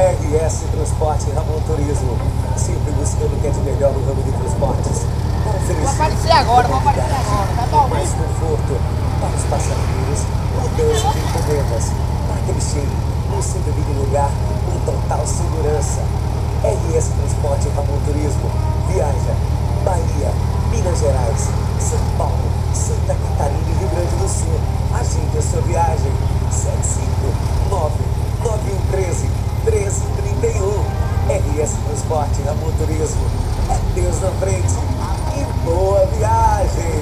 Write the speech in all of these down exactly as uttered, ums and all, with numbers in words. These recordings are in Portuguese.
R S Transporte Ramon Turismo, sempre buscando o que é de melhor no ramo de transportes. Para oferecer vou aparecer agora, vou aparecer agora, tá bom? mais conforto para os passageiros, mudança de encomendas, para que eles cheguem no seu devido lugar com total segurança. R S Transporte Ramon Turismo viaja Bahia, Minas Gerais, São Paulo, Santa Catarina e Rio Grande do Sul. Agende a sua viagem. sete cinco nove nove um um três três três um. R S Transporte Ramon Turismo. É Deus na frente e boa viagem.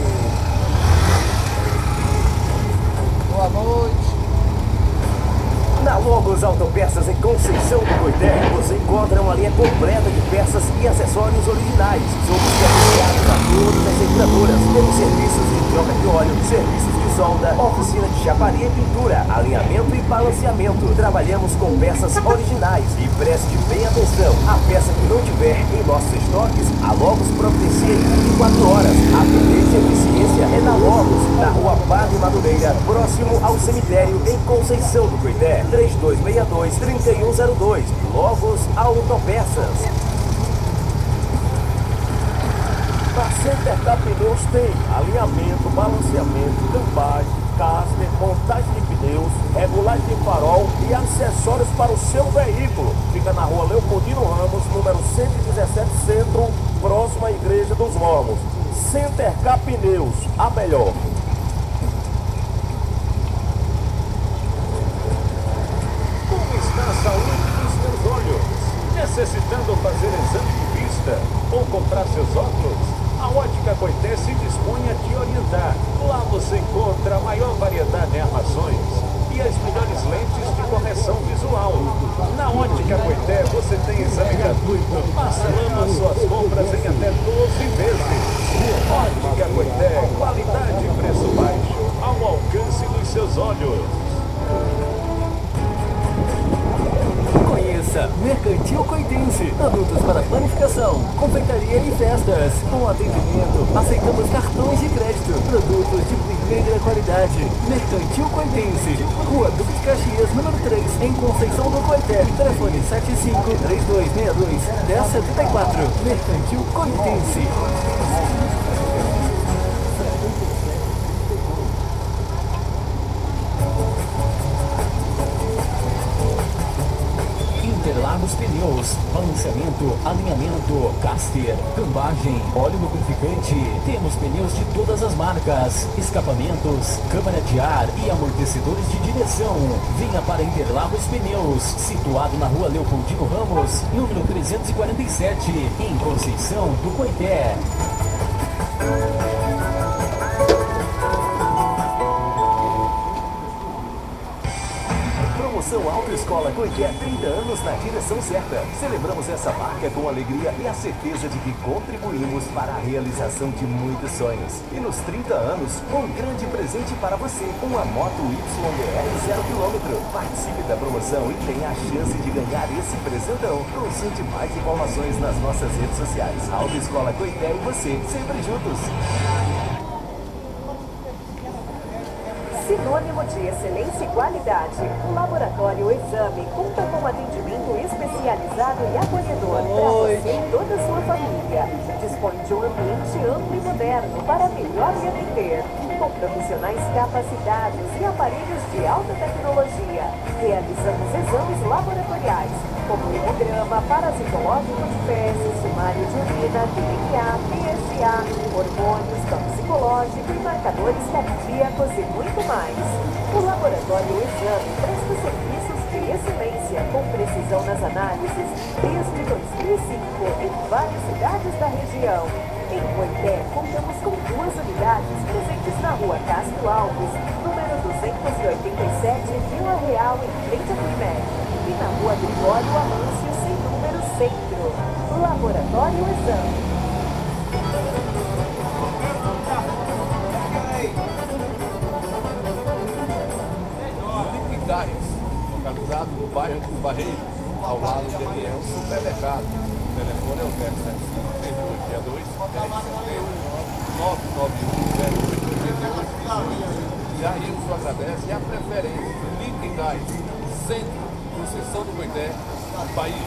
Boa noite. Na Logos Autopeças em Conceição do Coité, você encontra uma linha completa de peças e acessórios originais. Somos credenciados a todas as seguradoras. Temos serviços de troca de óleo, serviços de solda, oficina de chaparia e pintura, alinhamento e balanceamento. Trabalhamos com peças originais e preste bem atenção. A peça que não tiver em nossos estoques, a Logos providencia em vinte e quatro horas. A tendência e eficiência é na Logos, na rua Padre Madureira, próximo ao cemitério em Conceição do Coité. três dois seis dois, três um zero dois. Logos Autopeças. Na Centercar Pneus tem alinhamento, balanceamento, cambagem, caster, montagem de pneus, regulagem de farol e acessórios para o seu veículo. Fica na rua Leopoldino Ramos, número cento e dezessete, Centro, próximo à Igreja dos Mormos. Centercar Pneus, a melhor. A saúde dos seus olhos. Necessitando fazer exame de vista ou comprar seus óculos? A Ótica Coité se dispõe a te orientar. Lá você encontra a maior variedade em armações e as melhores lentes de correção visual. Na Ótica Coité você tem exame gratuito, parcelando suas compras em até doze vezes. Ótica Coité, qualidade e preço baixo, ao alcance dos seus olhos. Conheça Mercantil Coitense, produtos para planificação, confeitaria e festas. Com atendimento, aceitamos cartões de crédito, produtos de primeira qualidade. Mercantil Coitense, Rua Duque de Caxias, número três, em Conceição do Coité. Telefone sete cinco, três dois seis dois, um zero sete quatro. Mercantil Coitense. Interlagos Pneus, balanceamento, alinhamento, caster, cambagem, óleo lubrificante. Temos pneus de todas as marcas, escapamentos, câmara de ar e amortecedores de direção. Venha para Interlagos Pneus, situado na rua Leopoldino Ramos, número trezentos e quarenta e sete, em Conceição do Coité. Promoção Autoescola Coité, trinta anos na direção certa. Celebramos essa marca com alegria e a certeza de que contribuímos para a realização de muitos sonhos. E nos trinta anos, um grande presente para você, uma moto Y D R zero quilômetro. Participe da promoção e tenha a chance de ganhar esse presentão. Consulte mais informações nas nossas redes sociais. Autoescola Coité e você, sempre juntos. Sinônimo de excelência e qualidade. O Laboratório Exame conta com atendimento especializado e acolhedor para você e toda a sua família. Dispõe de um ambiente amplo e moderno para melhor lhe atender. Com profissionais capacitados e aparelhos de alta tecnologia, realizamos exames laboratoriais, como hemograma, parasitológico de fezes, sumário de urina, D N A, P S A, hormônios, toxicológico e marcadores cardíacos e muito mais. O Laboratório Exame presta serviços de excelência com precisão nas análises desde dois mil e cinco em várias cidades da região. Em Coité, contamos com duas unidades presentes na rua Castro Alves, número duzentos e oitenta e sete, Vila Real, em frente à Primed, e na rua Gregório Amâncio, sem número Centro. Laboratório Exame. Liquidais, localizado no bairro do Barreiro, ao lado do D M E Supermercado. O telefone é o zero sete cinco, três dois dois, nove nove um, zero oito oito dois. Já isso agradece a preferência. Liquidais, Centro, Conceição do Coité, do país.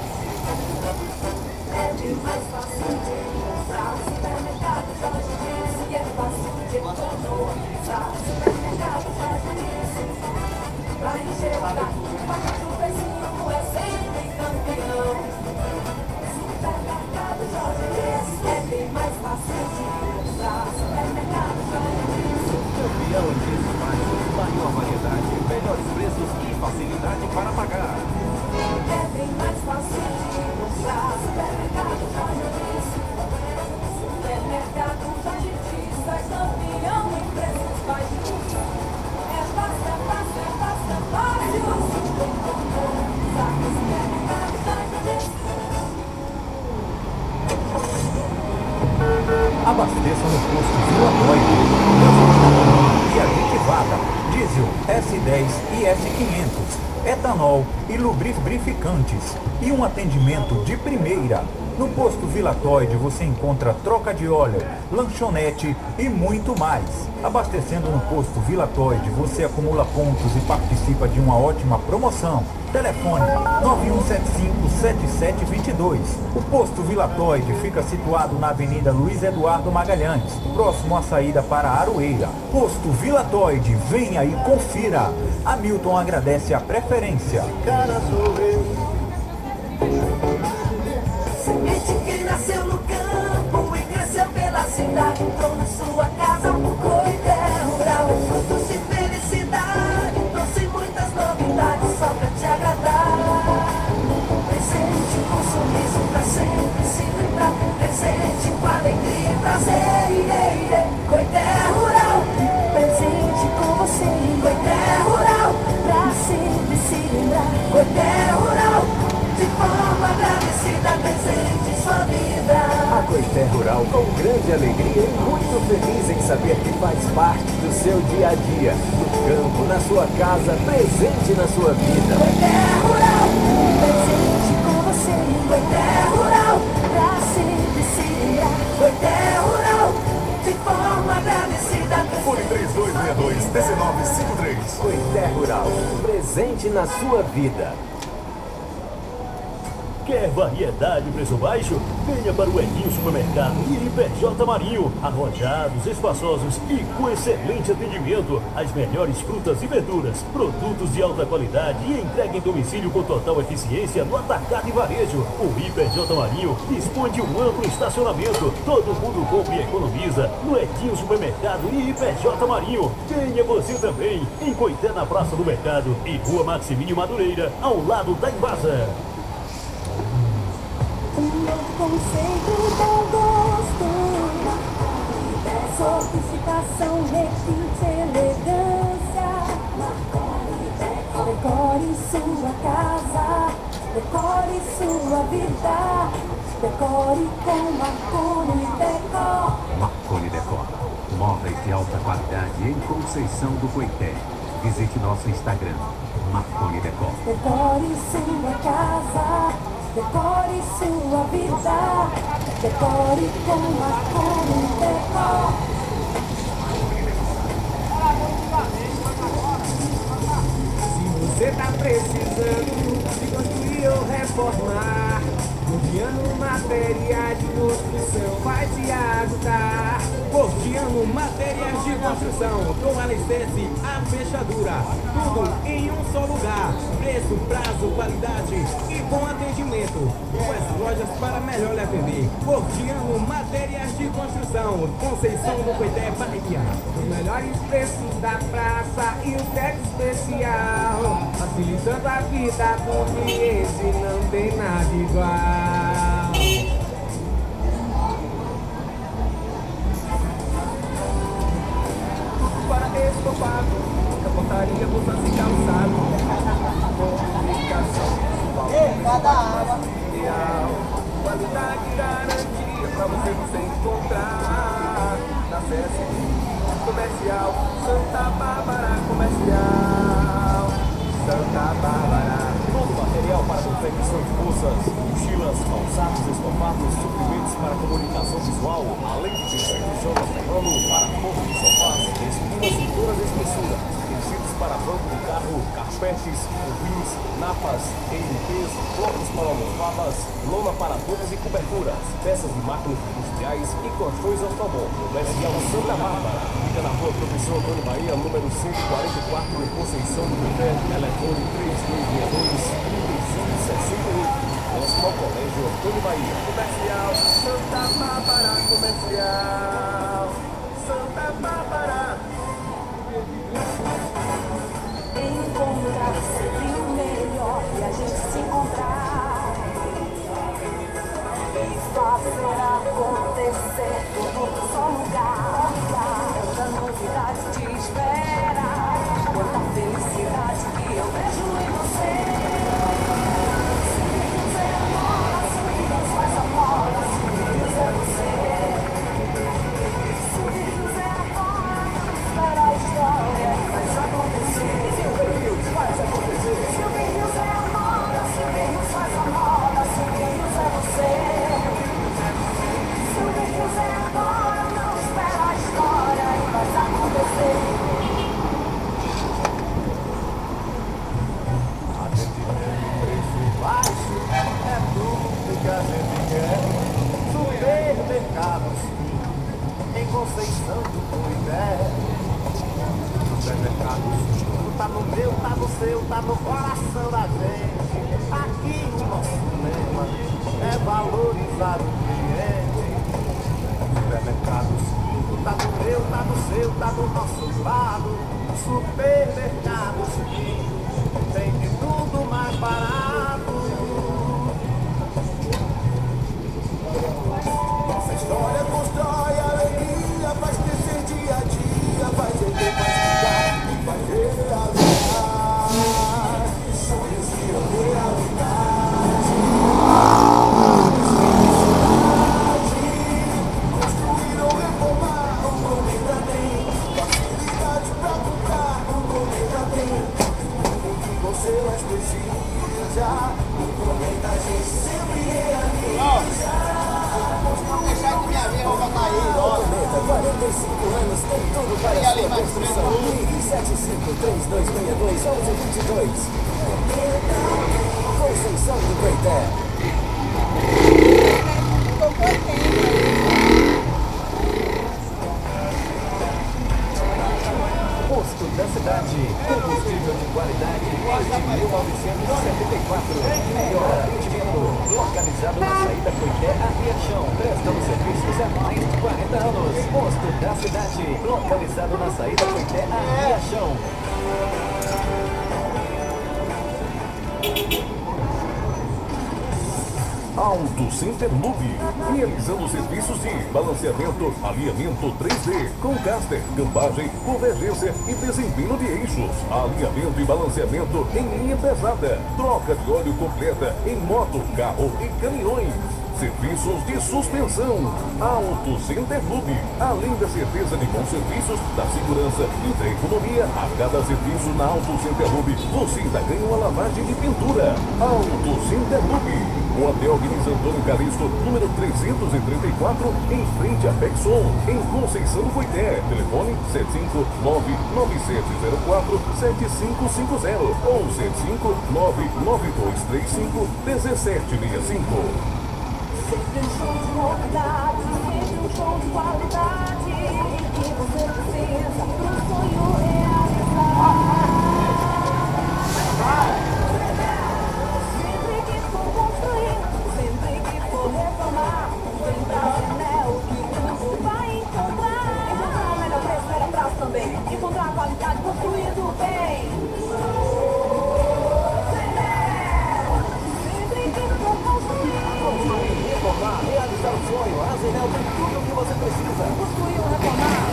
É demais fácil de encontrar. Supermercado Jorge disse. É fácil de economizar. Supermercado Jorge disse. Pra encher o carro, o pacote do precinho é sempre campeão. Supermercado Jorge disse. É bem mais fácil de encontrar. Supermercado Jorge disse. Campeão em desmaio, maior variedade, melhores preços e facilidade para pagar. É bem mais fácil de encontrar. Supermercado Jorge disse. Supermercado Jorge disse. É campeão em preços baixos. É fácil, é fácil, é fácil, é fácil. Supermercado Jorge disse. Abasteça no posto Vila Toide. E aditivada, diesel S dez e S quinhentos, etanol e lubrificantes e um atendimento de primeira. No posto Vila Toide você encontra troca de óleo, lanchonete e muito mais. Abastecendo no posto Vila Toide você acumula pontos e participa de uma ótima promoção. Telefone nove um sete cinco, sete sete dois dois. O posto Vila Toide fica situado na Avenida Luiz Eduardo Magalhães, próximo à saída para Aroeira. Posto Vila Toide, venha e confira. Hamilton agradece a preferência. Cara, sou eu. Semente que nasceu no campo e cresceu pela cidade, entrou na sua casa, Coité Rural, frutos de felicidade, trouxe muitas novidades só pra te agradar. Presente com sorriso pra sempre se lembrar, presente com alegria e prazer, iê, iê. Coité Rural, presente com você, Coité Rural, pra sempre se lembrar, Coité Rural, de forma agradecida, presente em sua vida. A Coité Rural, com grande alegria e muito feliz em saber que faz parte do seu dia a dia. No campo, na sua casa, presente na sua vida. Coité Rural, presente com você. Coité Rural, pra sempre se lembrar. Coité Rural, de forma agradecida. Fone três dois seis dois, um nove cinco três. Coité Rural, presente na sua vida. Quer variedade e preço baixo? Venha para o Edinho Supermercado e I P J Marinho. Arrojados, espaçosos e com excelente atendimento. As melhores frutas e verduras, produtos de alta qualidade e entrega em domicílio com total eficiência no atacado e varejo. O I P J Marinho dispõe de um amplo estacionamento. Todo mundo compra e economiza no Edinho Supermercado e I P J Marinho. Venha você também em Coité, na Praça do Mercado e Rua Maximínio Madureira, ao lado da Embasa. Um novo conceito, bom gosto, sofisticação, requinte, elegância. Decore sua casa, decore sua vida, decore com Marconi Decor. Marconi Decor, móveis de alta qualidade em Conceição do Coité. Visite nosso Instagram, Marconi Decor. Decore sua casa, decore sua vida, decore com Marconi Decor. Se você tá precisando de construir ou reformar, Gordiano Materiais de Construção vai te ajudar. Gordiano Materiais de Construção, com alicerce, a fechadura, tudo em um só lugar. Preço, prazo, qualidade e bom atendimento. Duas lojas para melhor lhe atender. Gordiano Materiais de Construção, Conceição do Coité, Bahia. Os melhores preços da praça e o teto especial, facilitando a vida do cliente, não tem nada igual. Para estofado, capotaria, blusas e calçado, comunicação visual, material, qualidade e garantia pra você você encontrar na C S I Comercial Santa Bárbara Comercial Santa Bárbara. Todo material para confecção de bolsas, mochilas, calçados, estofados, suprimentos para comunicação visual, além de tecidos J. Ferrano para forro de sofás, espinas e todas as espessuras, tecidos para banco do carro, carpetes, cubis, napas, E M Ps, blocos para almofadas, lona para todas e coberturas, peças de máquinas industriais e colchões Ostobon. Comercial Santa Bárbara. Fica na rua Professor Antônio Bahia, número cento e quarenta e quatro, em Conceição do Coité, telefone três dois seis dois, três cinco seis oito. Próximo ao Colégio Antônio Bahia. Comercial Santa Bárbara, comercial Santa Bárbara. Encontrar sempre o melhor e a gente se encontrar e fazer acontecer tudo no só lugar. Quanta novidade te espera, quanta felicidade que eu vejo em você. Sorrisos é a moda, sorrisos faz a moda, sorrisos é você. Sorrisos é a moda, espera a história e faz acontecer. Faz acontecer. Sorrisos é a moda, sorrisos faz a moda, sorrisos é você. Sorrisos é a moda, não espera a história e faz acontecer. Atendimento, preço baixo, é tudo que a gente quer. Supermercados, em Conceição do Coité. Supermercados, tá no meu, tá no seu, tá no coração da gente. Aqui o nosso lema é valorizar o cliente. Supermercados, tá no meu, tá no seu, tá do nosso lado. Supermercados, tem de tudo mais barato. Nossa história constrói alegria, faz crescer dia a dia, faz eu ter mais cuidado e faz realizar sonhos viram realidade. Construir ou reformar, o Cometa tem facilidade pra comprar, o Cometa tem tudo que você mais precisa, o Cometa a gente sempre realiza. Deixar que minha vez, eu vou botar aí. Cometa, quarenta e cinco anos, tem tudo para a sua construção. Ligue sete cinco três dois seis dois, um um dois dois. Conceição do Coité. Posto da cidade, combustível de qualidade desde mil novecentos e setenta e quatro. Melhor atendimento, localizado na saída Coité a Riachão. Prestamos serviços há mais de quarenta anos. Posto da cidade, localizado na saída Coité a Riachão. Auto Center Lube, realizando serviços de balanceamento, alinhamento três D, com caster, cambagem, convergência e desempenho de eixos, alinhamento e balanceamento em linha pesada, troca de óleo completa em moto, carro e caminhões. Serviços de suspensão. Auto Center Lube. Além da certeza de bons serviços, da segurança e da economia, a cada serviço na Auto Center Lube, você ainda ganha uma lavagem de pintura. Auto Center Lube. O Hotel Guinness Antônio Calixto, número trezentos e trinta e quatro, em frente a Pexon, em Conceição do Coité. Telefone sete cinco nove nove sete zero quatro sete cinco cinco zero ou sete cinco nove nove dois três cinco um sete seis cinco. Sempre um show de novidade, sempre um show de qualidade que você precisa para um sonho realizar. Sempre que for construir, sempre que for reformar, vem pra Zenel que tudo vai encontrar. Encontrar o melhor preço, melhor prazo também. Encontrar a qualidade construído bem. Reformar, realizar o sonho, a Zenel tem tudo o que você precisa. Construir ou reformar.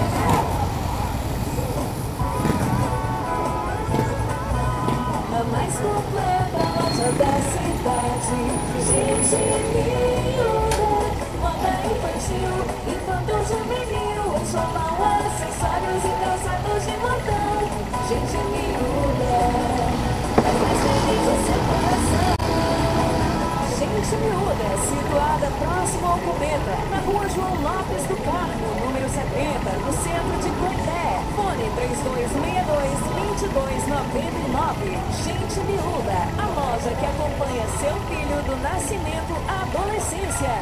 A mais completa loja da cidade. Gente linda, moda infantil, infantil juvenil, enxoval, acessórios e calçados de montão. Gente miúda, faz mais feliz o seu coração. Gente Miúda, situada próximo ao Cometa, na rua João Lopes do Carmo, número setenta, no centro de Coité. Fone três dois seis dois, dois e dois, noventa e nove. Gente Miúda, a loja que acompanha seu filho do nascimento à adolescência.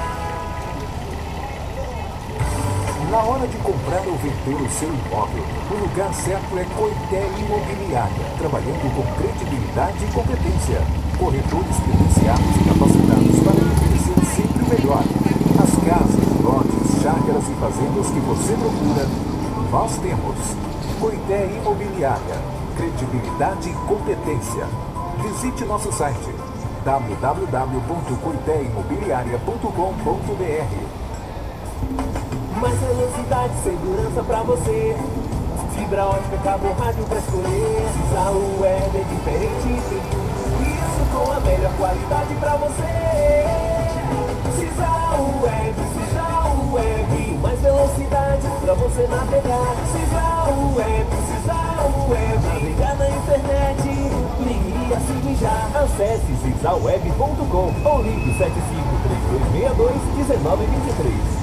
Na hora de comprar ou vender o seu imóvel, o lugar certo é Coité Imobiliária, trabalhando com credibilidade e competência. Corretores credenciados e capacitados para oferecer sempre o melhor. As casas, lotes, chácaras e fazendas que você procura, nós temos. Coité Imobiliária, credibilidade e competência. Visite nosso site w w w ponto coité imobiliária ponto com ponto b r. Mais velocidade, segurança pra você. Fibra ótica, cabo, rádio pra escolher. Saúl Web é diferente, tem tudo isso com a melhor qualidade pra você. Saúl Web, Saúl Web, mais velocidade pra você navegar. Saúl Web, Saúl Web, navegar na internet. Ligue e assine já. Acesse saúl web ponto com ou ligue sete cinco três dois seis dois um nove dois três.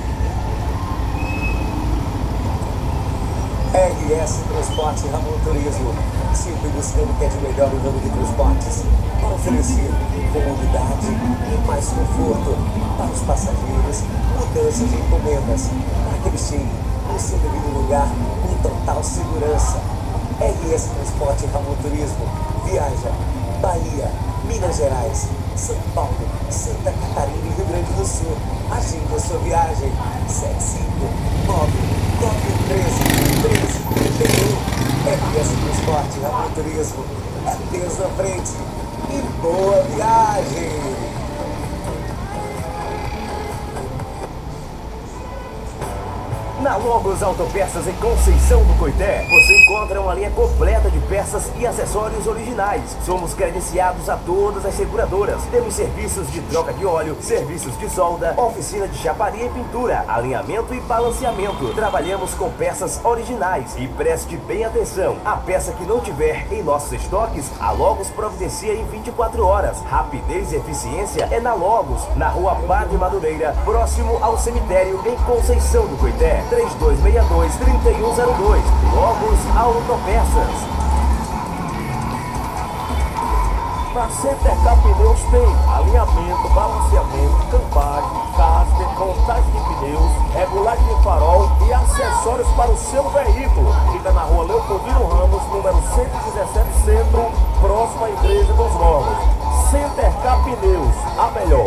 R S Transporte Ramon Turismo, sempre buscando o que é de melhor no ramo de transportes, para oferecer comodidade e mais conforto para os passageiros, mudança de encomendas, para que eles cheguem no seu devido lugar com total segurança. R S Transporte Ramon Turismo viaja Bahia, Minas Gerais, São Paulo, Santa Catarina e Rio Grande do Sul. Agenda sua viagem sete cinco nove nove um três três um. R S Transporte Ramon Turismo é Deus na frente e boa viagem! Na Logos Autopeças em Conceição do Coité, você encontra uma linha completa de peças e acessórios originais. Somos credenciados a todas as seguradoras. Temos serviços de troca de óleo, serviços de solda, oficina de chaparia e pintura, alinhamento e balanceamento. Trabalhamos com peças originais e preste bem atenção. A peça que não tiver em nossos estoques, a Logos providencia em vinte e quatro horas. Rapidez e eficiência é na Logos, na Rua Padre Madureira, próximo ao cemitério em Conceição do Coité. três dois seis dois, três um zero dois. Logos Autopeças. Na Centercar Pneus tem alinhamento, balanceamento, campagem, caster, contagem de pneus, regulagem de farol e acessórios para o seu veículo. Fica na Rua Leopoldino Ramos, número cento e dezessete, Centro, próximo à Igreja dos Morros. Centercar Pneus, a melhor.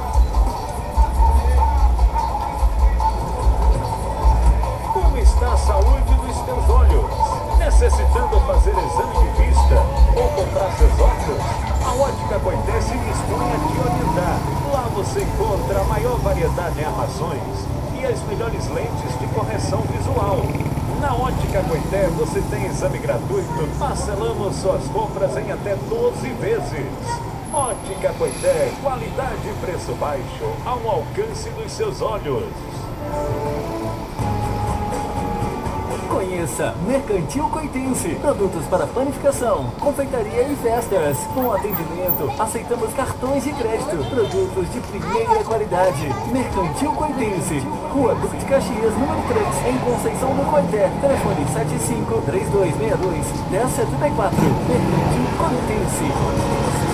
Está a saúde dos teus olhos. Necessitando fazer exame de vista ou comprar seus óculos? A Ótica Coité se dispõe a te orientar. Lá você encontra a maior variedade em armações e as melhores lentes de correção visual. Na Ótica Coité você tem exame gratuito. Parcelamos suas compras em até doze vezes. Ótica Coité, qualidade e preço baixo ao alcance dos seus olhos. Conheça Mercantil Coitense. Produtos para panificação, confeitaria e festas. Com atendimento, aceitamos cartões de crédito. Produtos de primeira qualidade. Mercantil Coitense. Rua Duque de Caxias, número três, em Conceição do Coité. Telefone sete cinco três dois seis dois, um zero sete quatro. Mercantil Coitense.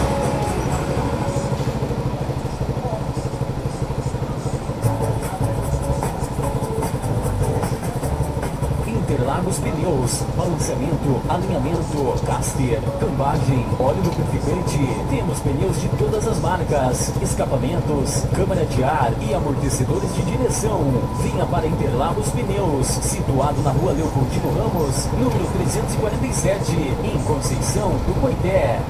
Interlagos Pneus, balanceamento, alinhamento, caster, cambagem, óleo lubrificante. Temos pneus de todas as marcas, escapamentos, câmara de ar e amortecedores de direção. Venha para Interlagos Pneus, situado na Rua Leopoldino Ramos, número trezentos e quarenta e sete, em Conceição do Coité.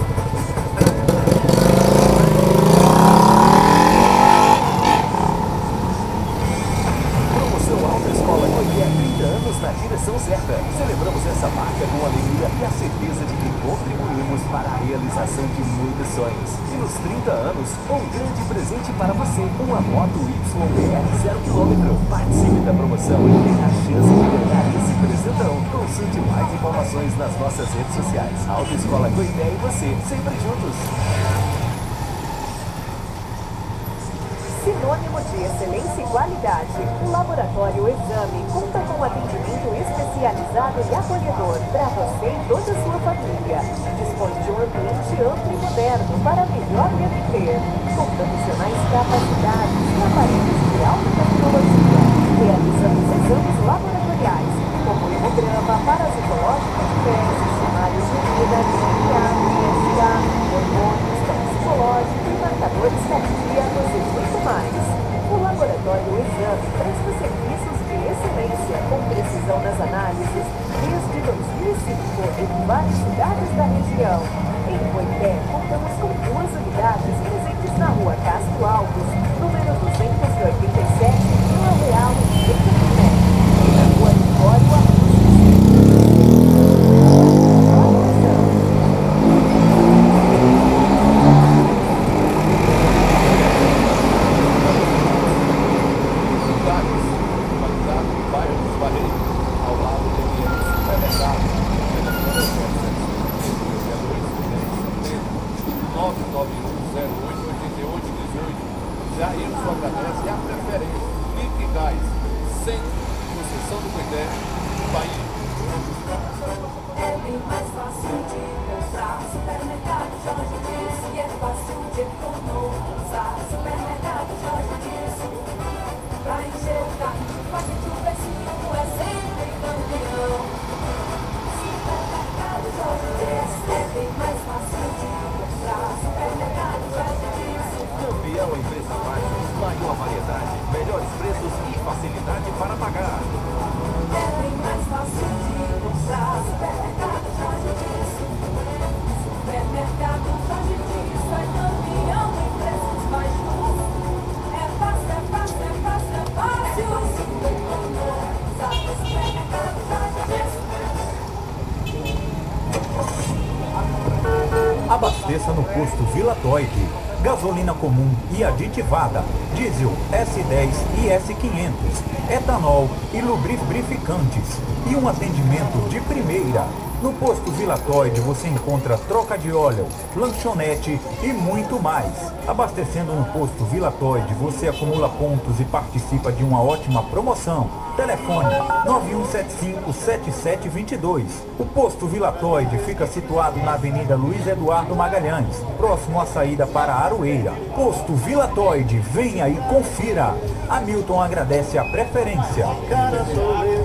Na direção certa. Celebramos essa marca com alegria e a certeza de que contribuímos para a realização de muitos sonhos. E nos trinta anos, um grande presente para você, uma moto Y B R zero quilômetro. Participe da promoção e tenha a chance de ganhar esse presentão. Consulte mais informações nas nossas redes sociais. Autoescola Coité e você, sempre juntos. sinônimo de excelência e qualidade. O Laboratório Exame conta com atendimento especializado e acolhedor para você e toda a sua família. Dispõe de um ambiente amplo e moderno para melhor lhe atender, com profissionais capacitados e aparelhos de alta tecnologia. Realizamos exames laboratoriais, como hemograma, parasitológico de fezes, sumários de urina, D N A, P S A, hormônios, toxicológico e marcadores cardíacos e muito mais. O Laboratório Exame presta serviços de excelência com precisão nas análises desde dois mil e cinco em várias cidades da região. Em Coité, contamos com duas unidades presentes na rua Castro Alves, número duzentos e oitenta e sete, Vila Real, em Campiné. E na rua Vitório Abasteça no posto Vila Toide. Gasolina comum e aditivada, diesel S dez e S quinhentos, etanol e lubrificantes e um atendimento de primeira. No posto Vila Toide você encontra troca de óleo, lanchonete e muito mais. Abastecendo no posto Vila Toide você acumula pontos e participa de uma ótima promoção. Telefone nove um sete cinco, sete sete dois dois. O posto Vila Toide fica situado na Avenida Luiz Eduardo Magalhães, próximo à saída para Aroeira. Posto Vila Toide, venha e confira. Hamilton agradece a preferência. Cara, sou eu.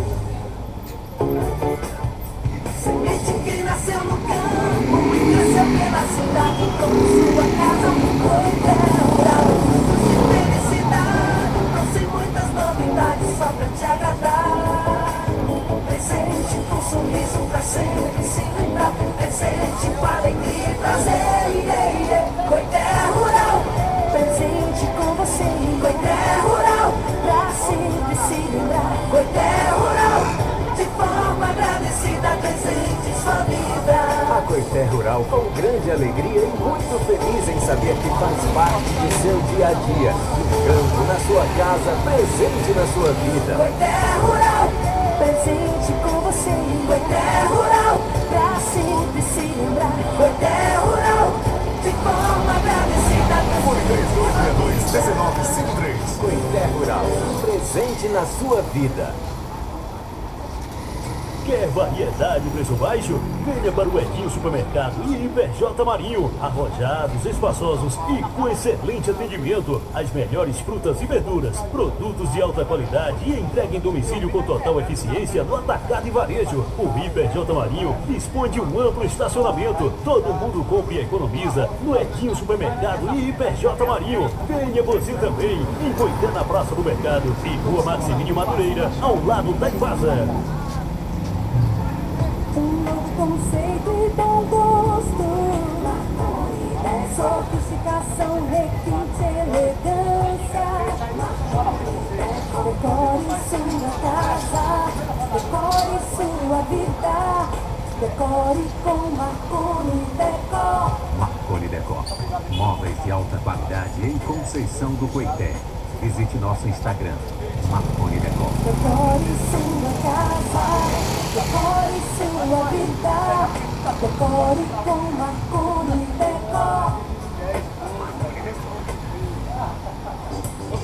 Semente que nasceu no campo e cresceu pela cidade, com sua casa um coité rural. De felicidade, trouxe muitas novidades só pra te agradar. Presente com sorriso pra sempre se lembrar. Presente com alegria e prazer. Coité rural. Presente com você. Coité rural. Pra sempre se lembrar. Coité rural. De forma agradecida, presente sua vida. A Coité Rural, com grande alegria e muito feliz em saber que faz parte do seu dia a dia. No campo, na sua casa, presente na sua vida. Coité Rural, presente com você. Coité Rural, pra sempre se lembrar. Coité Rural, de forma agradecida, três dois seis dois, um nove cinco três. Coité Rural, presente na sua vida. Quer variedade e preço baixo? Venha para o Edinho Supermercado e I P J Marinho. Arrojados, espaçosos e com excelente atendimento. As melhores frutas e verduras, produtos de alta qualidade e entrega em domicílio com total eficiência no atacado e varejo. O I P J Marinho dispõe de um amplo estacionamento. Todo mundo compra e economiza no Edinho Supermercado e I P J Marinho. Venha você também. Em Coité, na Praça do Mercado e Rua Maximínio Madureira, ao lado da Invasa. um novo conceito e bom gosto. Sofisticação, requinte, elegância. Decore sua casa, decore sua vida. Decore com Marconi Decor. Marconi Decor. Móveis de alta qualidade em Conceição do Coité. Visite nosso Instagram, Marconi Decor. Decore sua casa, decore sua vida. Decore com Marconi Decor.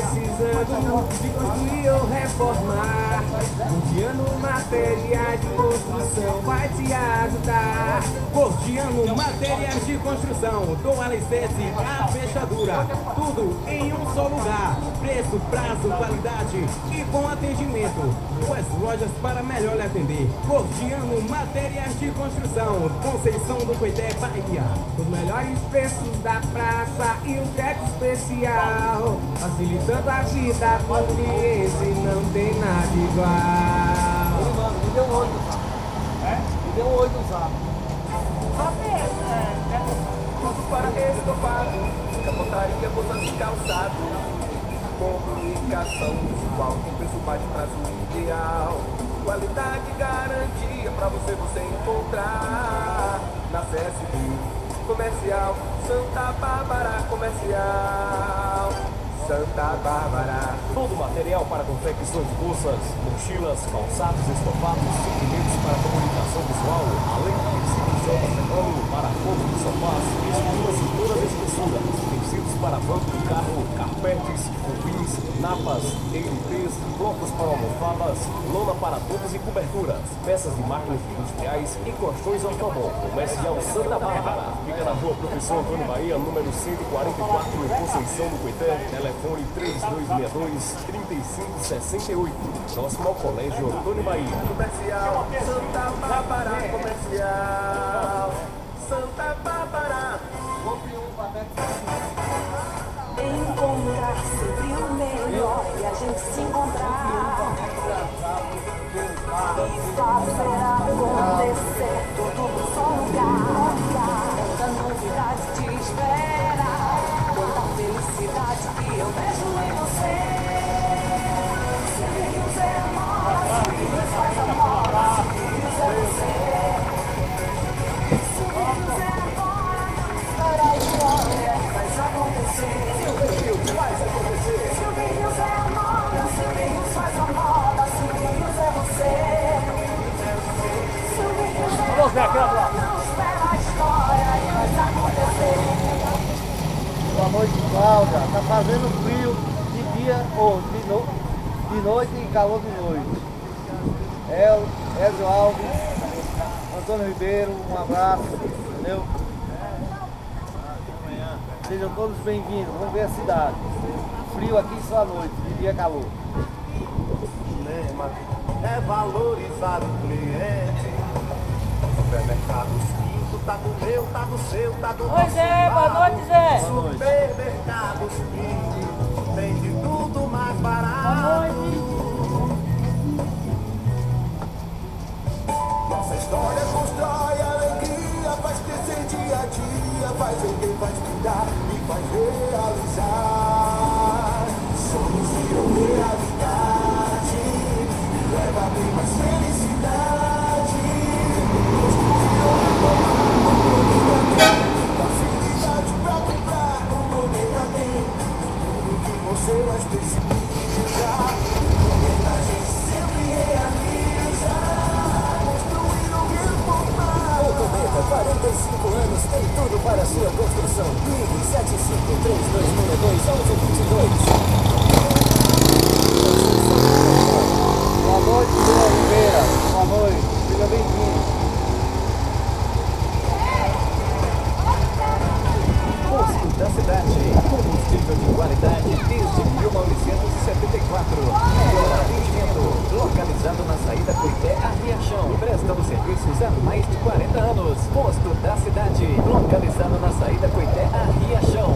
precisando de construir ou reformar. Gordiano Materiais de Construção vai te ajudar. Gordiano Materiais de Construção, do alicerce à fechadura, tudo em um só lugar. Preço, prazo, qualidade e bom atendimento. Duas lojas para melhor lhe atender. Gordiano Materiais de Construção, Conceição do Coité, Bahia. Os melhores preços da praça e um cheque especial, facilitando a vida do cliente, não tem nada igual. Me deu um oito no zap. É? Me deu um oito no zap. Só mesmo, né? Tudo para estofado, capotaria, botas de calçado. Comunicação visual com preço baixo, prazo ideal. Qualidade e garantia pra você você encontrar na C S B Comercial Santa Bárbara Comercial Santa Bárbara. Todo material para confecção de bolsas, mochilas, calçados, estofados, suprimentos para comunicação visual, além de tecidos de alta tecnologia para forro de sofás, estruturas em todas as espessuras, tecidos para banco de carro, carpetes, cupins, napas, E M Ps, blocos para almofadas, lona para tubos e coberturas, peças de máquinas industriais e colchões automóvel. Comercial Santa Bárbara. Fica na rua Professor Antônio Bahia, número cento e quarenta e quatro, em Conceição do Coité. Telefone três dois seis dois, três cinco seis oito. Próximo ao Colégio Antônio Bahia. Comercial Santa Bárbara Comercial Santa Bárbara. Encontrar sempre o melhor e a gente se encontrar e fazer acontecer tudo no só lugar. Tanta novidade te espera, tanta felicidade que eu vejo em você. Se Deus é amor, se Deus faz amor, se Deus é você. Se Deus é amor, para a história faz acontecer. Silvio faz acontecer. Silvio é a moda, Silvio faz a moda, Silvio é você. Silvio é a moda, não espera a história e faz acontecer. Boa noite, Cláudia. Tá fazendo frio de dia ou de, no... de noite e calor de noite. El, Ezio Alves, Antônio Ribeiro, um abraço, entendeu? Sejam todos bem-vindos, vamos ver a cidade. Frio aqui só à noite, de dia calor. Cinema é valorizar o cliente. Supermercados Pinto, tá do meu, tá do seu, tá do nosso. Oi Zé, boa noite Zé. Supermercados Pinto, tem de tudo mais barato. Boa noite. Nossa história constrói alegria, faz crescer dia a dia, faz viver, faz cuidar e faz realizar. Sonhos viram realidade, leva bem mais felicidade. Facilidade pra comprar, o Cometa tem tudo que você mais precisa. Cometa a gente sempre realiza. quarenta e cinco anos tem tudo para a sua construção. Ligue sete cinco três dois seis dois um um dois dois. Boa noite, Dona Oliveira. Boa noite, seja bem-vindo. Posto da cidade, combustível de qualidade desde mil novecentos e setenta e quatro. Melhor atendimento, localizado na saída Coité a Riachão, prestando serviços há mais de quarenta anos. Posto da cidade, localizado na saída Coité a Riachão.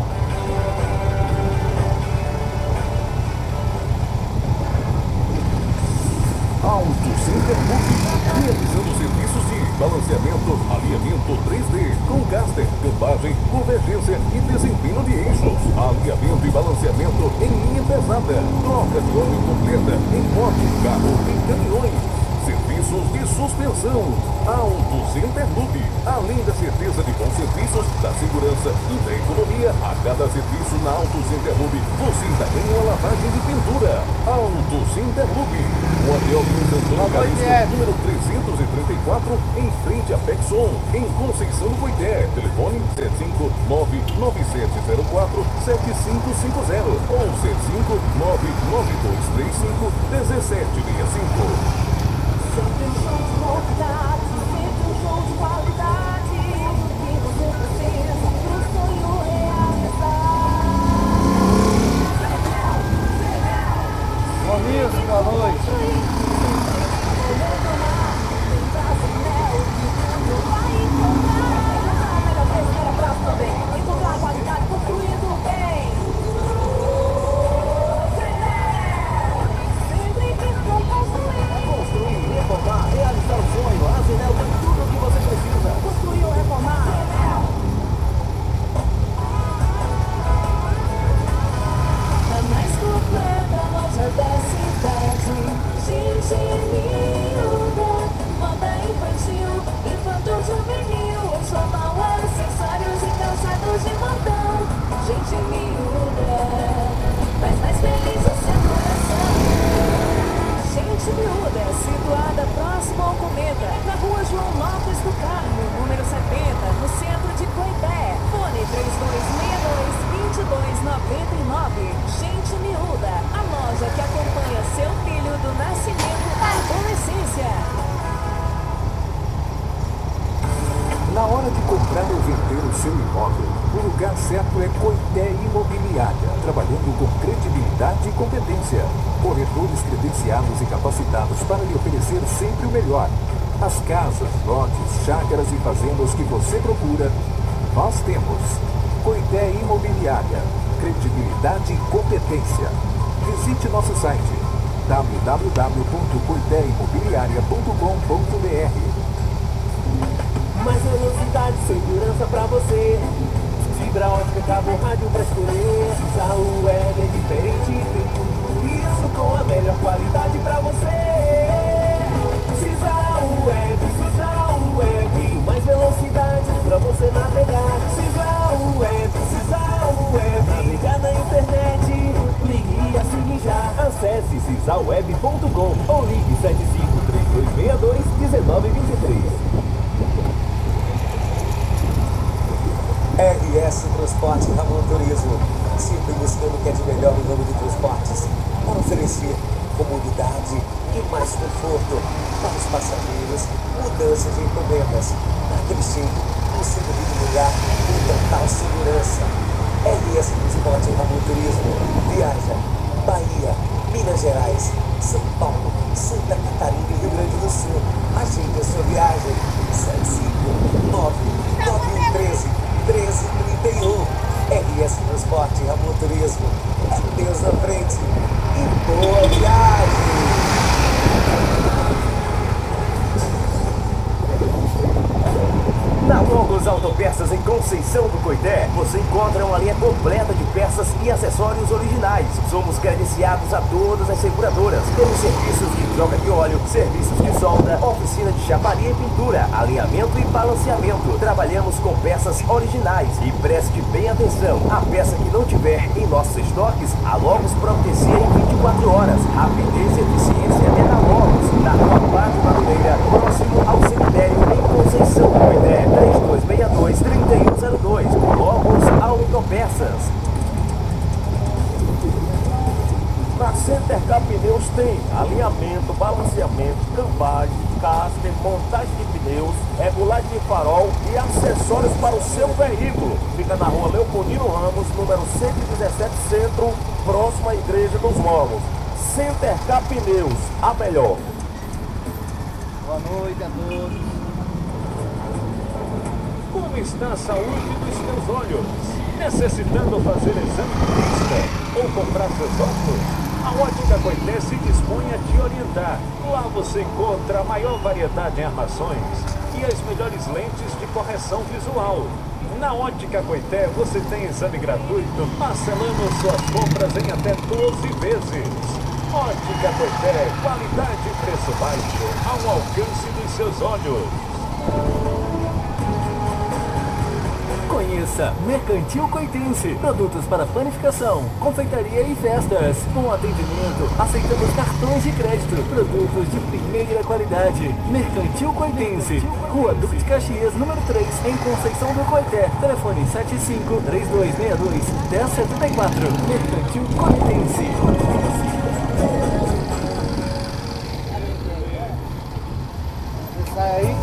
Auto Center Book, realizando serviços de balanceamento, alinhamento três D, com caster, cambagem, convergência e desempenho de eixos, alinhamento e balanceamento em linha pesada, troca de óleo completa em moto, carro e caminhões, serviços de suspensão. Auto Center Book, além da certeza de bom serviço serviços da segurança e da economia. A cada serviço na Auto Center Lube, você ainda ganha uma lavagem de pintura. Auto Center Lube, o Hotel Luiz Antônio Calixto, número trezentos e trinta e quatro, em frente a Pexon, em Conceição do Coité. Telefone sete cinco nove nove sete zero quatro sete cinco cinco zero ou sete cinco nove nove dois três cinco um sete seis cinco. Sempre um show de novidade, sempre um show de qualidade. O que você precisa pro sonho realizar. Romilson, boa noite. Encontrar qualidade construindo bem. Sempre que for construir. Construir, reformar, realizar o sonho. A Zenel tem tudo o que você precisa. Construir ou reformar. A mais completa loja da cidade. Gente linda, moda infantil, infantil juvenil, enxoval, acessórios e calçados de montão. Gente miúda, faz mais feliz o seu coração. Gente miúda, situada próximo ao Cometa, na rua João Lopes do Carmo, número setenta, no centro de Coité. Fone três dois seis dois, dois dois nove nove. Gente miúda, a loja que acompanha seu filho do nascimento à adolescência. Na hora de comprar ou vender o seu imóvel, o lugar certo é Coité Imobiliária, trabalhando com credibilidade e competência. Corretores credenciados e capacitados para lhe oferecer sempre o melhor. As casas, lotes, chácaras e fazendas que você procura, nós temos. Coité Imobiliária, credibilidade e competência. Visite nosso site w w w ponto coité imobiliária ponto com ponto b r. Mais velocidade, segurança pra você. Fibra ótica, cabo, rádio pra escolher. Já o web é diferente, tem tudo isso com a melhor qualidade pra você. Cisal Web, Cisal Web, mais velocidade pra você navegar. Cisal Web, Cisal Web, navegar na internet. Ligue e assine já. Acesse cisal web ponto com ou ligue sete cinco três dois seis dois um nove dois três. R S Transporte Ramon Turismo, sempre buscando o que é de melhor no ramo de transportes, para oferecer comodidade e mais conforto para os passageiros, mudança de encomendas, naquele jeito, você devido lugar com total segurança. R S Transporte Ramon Turismo viaja Bahia, Minas Gerais, São Paulo, Santa Catarina e Rio Grande do Sul. Agende a sua viagem sete cinco nove nove um três treze trinta e um. R S Transporte Ramon Turismo, é Deus na frente e boa viagem! Na Logos Autopeças em Conceição do Coité, você encontra uma linha completa de peças e acessórios originais. Somos credenciados a todas as seguradoras. Temos serviços de troca de óleo, serviços de solda, oficina de chaparia e pintura, alinhamento e balanceamento. Trabalhamos com peças originais e preste bem atenção. A peça que não tiver em nossos estoques, a Logos providencia em vinte e quatro horas. Rapidez e eficiência é na Logos, na Rua Padre Madureira, próximo ao cemitério em Conceição do Coité. três dois seis dois, três um zero dois. Logos Autopeças. Na Center K Pneus tem alinhamento, balanceamento, cambagem, caster, montagem de pneus, regulagem de farol e acessórios para o seu veículo. Fica na rua Leopoldino Ramos, número cento e dezessete Centro, próximo à Igreja dos Morros. Center K Pneus, a melhor. Boa noite a todos. Como está a saúde dos seus olhos? Necessitando fazer exame de vista ou comprar seus óculos? A Ótica Coité se dispõe a te orientar. Lá você encontra a maior variedade em armações e as melhores lentes de correção visual. Na Ótica Coité você tem exame gratuito, parcelando suas compras em até doze vezes. Ótica Coité, qualidade e preço baixo ao alcance dos seus olhos. Conheça Mercantil Coitense. Produtos para panificação, confeitaria e festas. Bom atendimento. Aceitamos cartões de crédito. Produtos de primeira qualidade. Mercantil Coitense. Rua Duque de Caxias, número três, em Conceição do Coité. Telefone sete cinco, três dois seis dois, um zero sete quatro. Mercantil Coitense. Sai aí.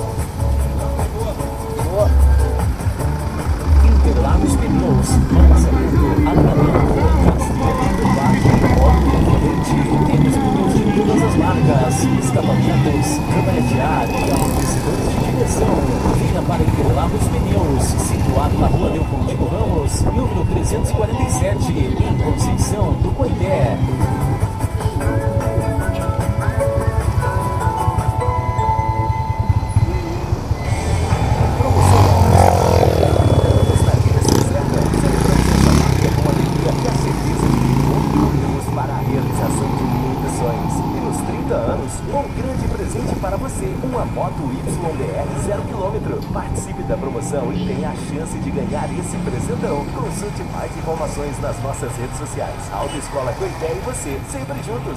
Boa. Interlagos Pneus, balanceamento, alinhamento, casquilha, turbagem, óleo e temos pneus de todas as marcas, escapamentos, câmera de ar e amortecedores de direção. Venha para Interlagos Pneus, situado na rua Leopoldino Ramos, número trezentos e quarenta e sete, em Conceição do Coité. Uma moto Y D R zero quilômetro. Participe da promoção e tenha a chance de ganhar esse presentão. Consulte mais informações nas nossas redes sociais. Autoescola Coité e você, sempre juntos.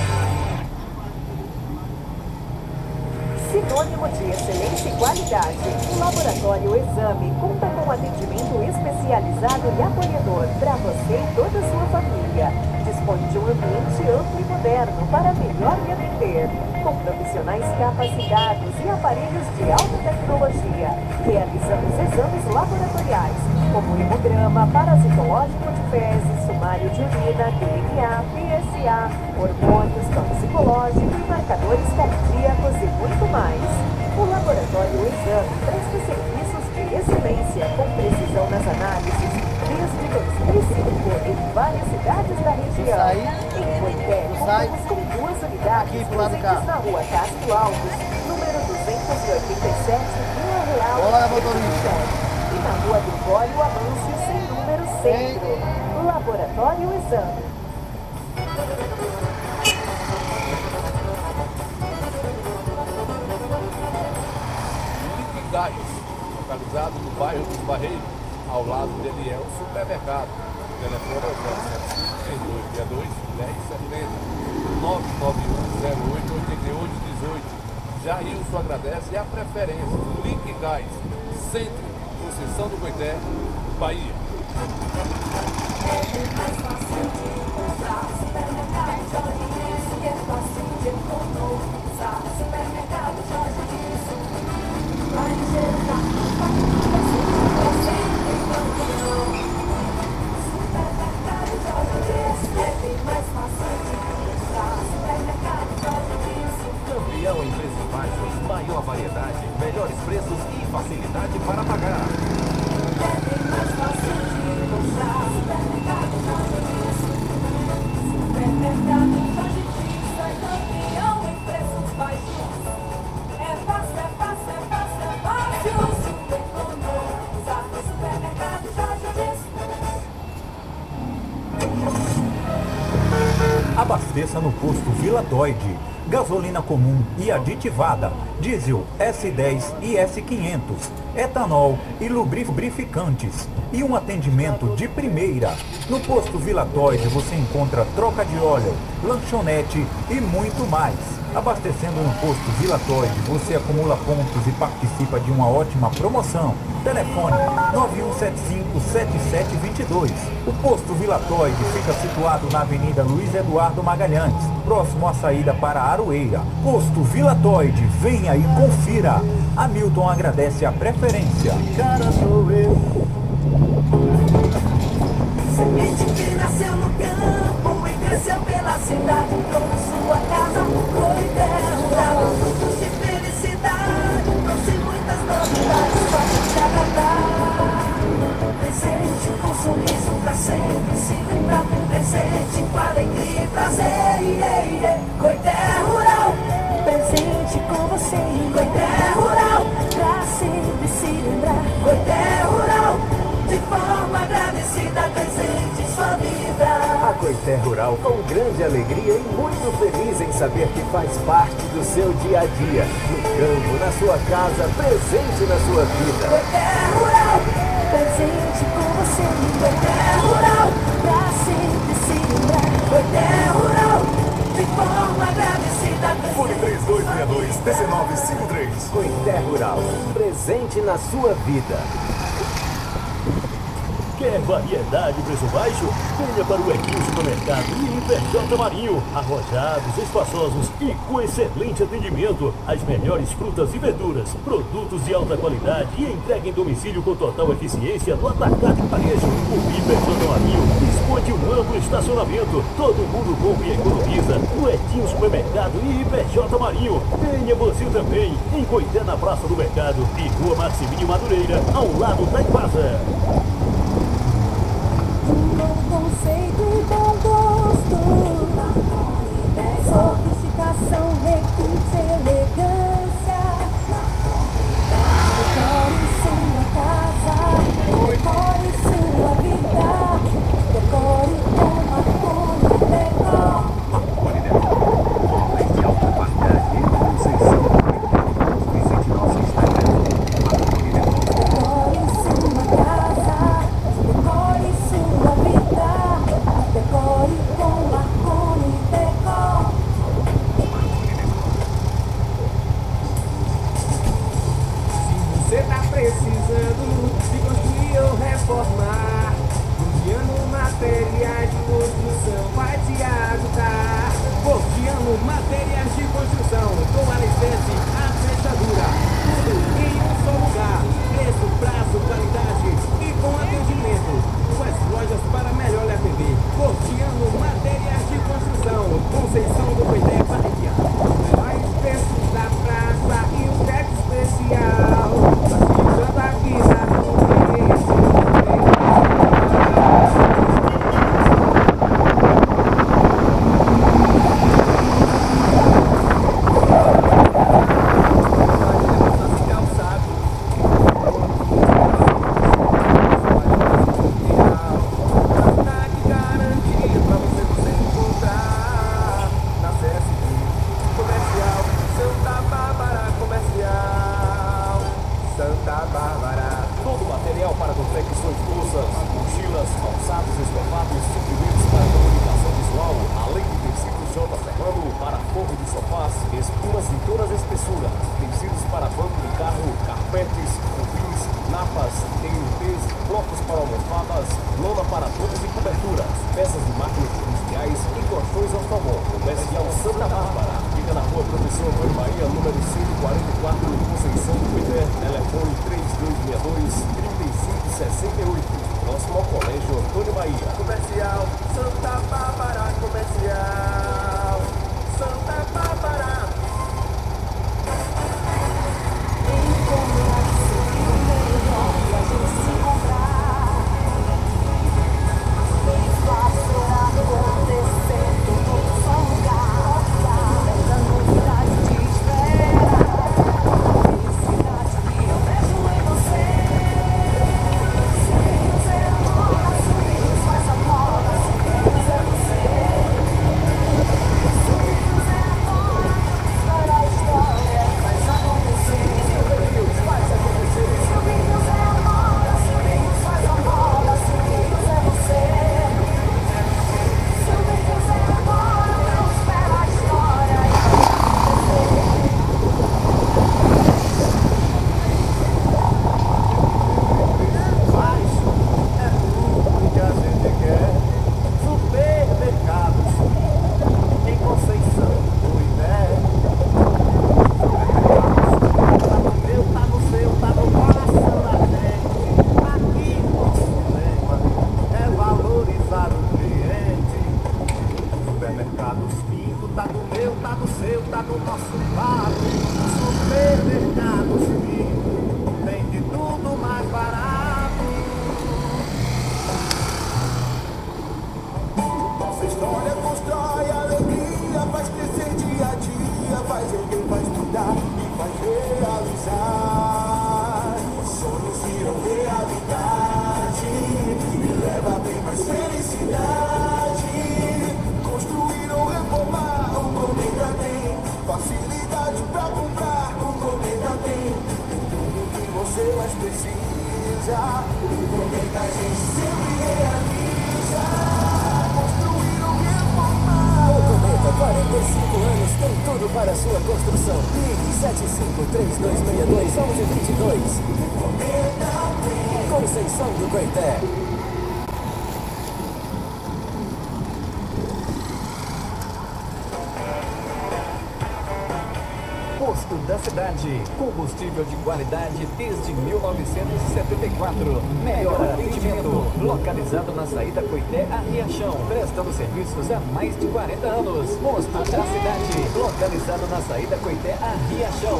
Sinônimo de excelência e qualidade. O Laboratório Exame conta com atendimento especializado e acolhedor para você e toda a sua família. Dispõe de um ambiente amplo e moderno para melhor lhe atender, com profissionais capacitados e aparelhos de alta tecnologia. Realizamos exames laboratoriais, como hemograma, parasitológico de fezes, sumário de urina, D N A, P S A, hormônios, toxicológico e marcadores cardíacos e muito mais. O Laboratório Exame presta serviços de excelência com precisão nas análises desde dois mil e cinco em várias cidades da região. Em Coité, contamos com duas unidades presentes na rua Castro Alves, número duzentos e oitenta e sete, Vila Real, Olá, motorista. e na rua Gregório Amâncio, sem número centro. Laboratório Exame. Gás, localizado no bairro dos Barreiros, ao lado dele é o supermercado. O telefone é o zero sete cinco, três dois seis dois, um zero sete zero, nove nove um, zero oito, oito oito um oito. Jailson agradece a preferência. Link Gás, Centro, Conceição do Coité, Bahia. É mais fácil de encontrar supermercado Jorge Disso, é fácil de economizar. Supermercado Jorge Disso, vai gerar você então não. Supermercado Jorge Disso, é bem mais fácil de encontrar. Supermercado Jorge Disso. Campeão em preços baixos, maior variedade, melhores preços e facilidade para pagar. É bem mais fácil de encontrar. Supermercado Jorge Disso. Supermercado Jorge Disso é campeão em preços baixos. É fácil, é fácil, é fácil, é fácil. Super econômico, no supermercado Jorge Disso. Abasteça no posto Vila Doide. Gasolina comum e aditivada, diesel S dez e S quinhentos, etanol e lubrificantes e um atendimento de primeira. No posto Vila Doide você encontra troca de óleo, lanchonete e muito mais. Abastecendo no posto Vila Doide você acumula pontos e participa de uma ótima promoção. Telefone nove um sete cinco, sete sete dois dois. O posto Vila Doide fica situado na Avenida Luiz Eduardo Magalhães, próximo à saída para Aroeira. Posto Vila Doide, venha e confira. Hamilton agradece a preferência. Cara, sou eu. Semente que nasceu no campo e cresceu pela cidade, trouxe sua casa, Coité Rural. Frutos de felicidade, trouxe muitas novidades para te agradar. Presente com sorriso pra sempre se lembrar. Presente com alegria e prazer, yeah, yeah. Coité Rural. Presente com você, Coité Rural. Pra sempre se lembrar. Coité Rural. De forma agradecida, presente em sua vida. A Coité Rural, com grande alegria e muito feliz em saber que faz parte do seu dia a dia. No campo, na sua casa, presente na sua vida. Coité Rural, presente presente com você no Coité Rural, pra sempre se lembrar. Coité Rural, de forma agradecida. Fone três dois seis dois, um nove cinco três. Coité Rural, presente na sua vida. Quer variedade e preço baixo? Venha para o Equinho Supermercado e Hiperj Marinho. Arrojados, espaçosos e com excelente atendimento. As melhores frutas e verduras, produtos de alta qualidade e entrega em domicílio com total eficiência no atacado e varejo. O Hiperj Marinho dispõe de um amplo estacionamento. Todo mundo compra e economiza no Equinho Supermercado e Hiperj Marinho. Venha você também em Coité, na Praça do Mercado e Rua Maximínio Madureira, ao lado da Ipasa. Um novo conceito e bom gosto, sofisticação, requinte, elegância. Decore sua casa, decore sua vida, decore com Marconi Decor. Marconi Decor, móveis de alta qualidade e conceição do Coité. Visite nosso Instagram, Marconi Decor. Decore sua casa, decore sua vida, decore com Marconi Decor. Se você tá precisando de construir ou reformar, Gordiano Materiais de Construção vai te ajudar. Gordiano Materiais de Construção, com alicerce, a fechadura, tudo em um só lugar. Preço, prazo, qualidade e com atendimento. Suas lojas para melhor lhe atender. Gordiano Materiais de Construção, Conceição do Coité, Bahia. Mais preços da praça e um teto especial. Chegando aqui na viajar. O poder da gente sempre realiza. Construir ou reformar. O Cometa, quarenta e cinco anos, tem tudo para a sua construção. Ligue sete cinco três dois seis dois um um dois dois. Conceição do Coité. Posto da Cidade, combustível de qualidade desde mil novecentos e setenta e quatro. Melhor atendimento, localizado na saída Coité a Riachão, prestando serviços há mais de quarenta anos. Posto da Cidade, localizado na saída Coité a Riachão.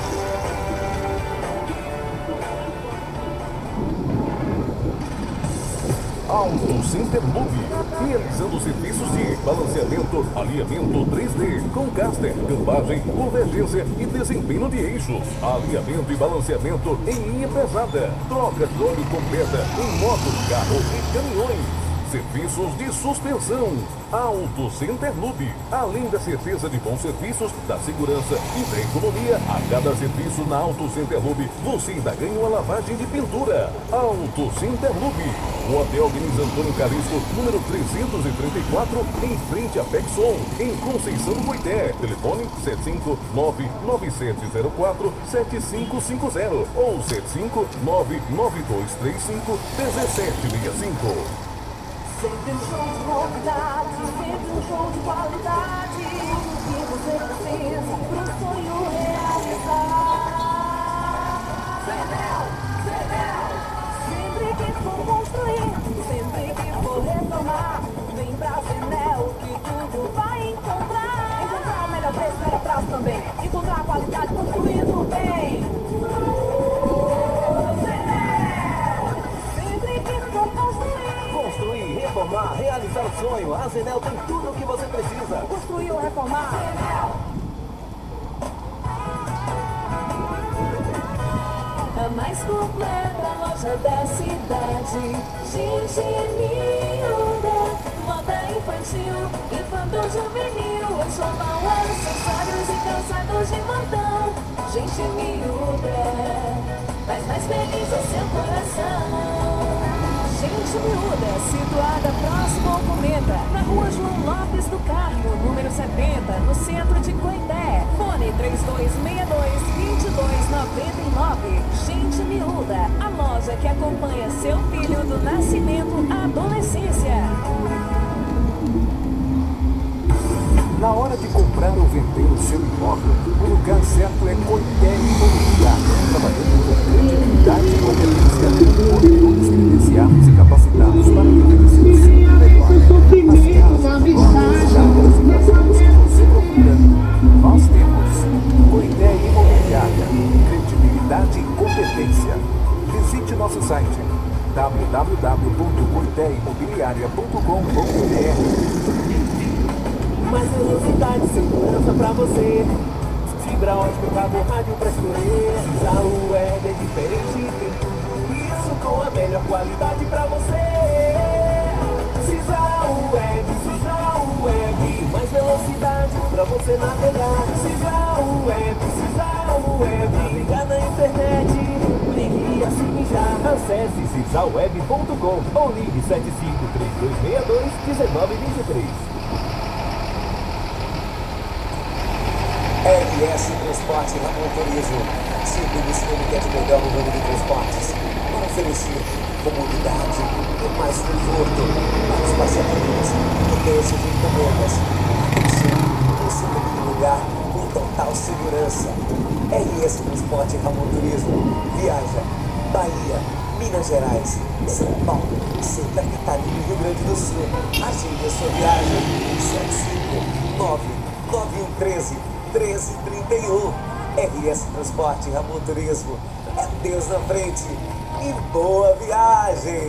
Auto Center Lube, realizando serviços de balanceamento, alinhamento três D, com caster, cambagem, convergência e desempenho de eixos, alinhamento e balanceamento em linha pesada, troca de óleo completa em motos, carro e caminhões. Serviços de suspensão. Auto Center Lube. Além da certeza de bons serviços, da segurança e da economia, a cada serviço na Auto Center Lube, você ainda ganha uma lavagem de pintura. Auto Center Lube. O Hotel Avenida Antônio Calixto, número trezentos e trinta e quatro, em frente a Pexon, em Conceição do Coité. Telefone sete cinco nove nove sete zero quatro sete cinco cinco zero ou sete cinco nove nove dois três cinco um sete seis cinco. Sempre um show de novidade, sempre um show de qualidade. O que você precisa pro sonho realizar. Zenel, Zenel. Sempre que for construir, sempre que for retomar, vem pra Zenel que tudo vai encontrar. Encontrar o melhor preço, melhor prazo também. Encontrar a qualidade construindo bem. Construir, reformar, realizar o sonho. A Zenel tem tudo o que você precisa. Construir ou reformar. A mais completa loja da cidade. Gente miúda, moda infantil, infantil juvenil, enxoval, acessórios e calçados de montão. Gente miúda, faz mais feliz o seu coração. Gente Miúda, situada próximo ao Cometa, na rua João Lopes do Carmo, número setenta, no centro de Coité. Fone três dois seis dois, dois dois nove nove. Gente Miúda, a loja que acompanha seu filho do nascimento à adolescência. Na hora de comprar ou vender o seu imóvel, o lugar certo é Coité Imobiliária, trabalhando com credibilidade e competência, corretores credenciados e capacitados para oferecer o seu melhor. As casas, lojas, chácaras e fazendas que você procura, nós temos. Coité Imobiliária, credibilidade e competência. Visite nosso site w w w ponto coité imobiliária ponto com ponto b r. Mais velocidade e segurança pra você. Fibra ótica, cabo, rádio pra escolher. Já o web é diferente, tem tudo isso com a melhor qualidade pra você. Cisal Web, Cisal Web. Mais velocidade pra você navegar. Cisal Web, Cisal Web. Navegar na internet, ligue e assine já. Acesse cisal web ponto com ou ligue sete cinco três dois seis dois um nove dois três. R S Transporte e Ramon Turismo. Sempre buscando o que é de melhor no mundo de transportes. Para oferecer comodidade e mais conforto para os passageiros. Mudança de encomendas. Atenção, você tem que lugar com total segurança. R S Transporte e Ramon Turismo. Viaja Bahia, Minas Gerais, São Paulo, Santa Catarina e Rio Grande do Sul. Agende a sua viagem. sete cinco nove nove um três treze trinta e um. R S Transporte e Ramon Turismo. É Deus na frente e boa viagem!